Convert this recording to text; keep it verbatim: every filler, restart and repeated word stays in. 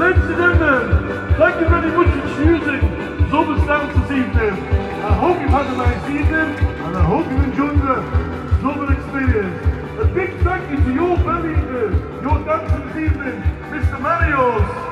Ladies and gentlemen, thank you very much for choosing Zobus Dance this evening. I hope you've had a nice evening and I hope you enjoyed the Zobus experience. A big thank you to your bell leader, your dancer this evening, Mister Marios.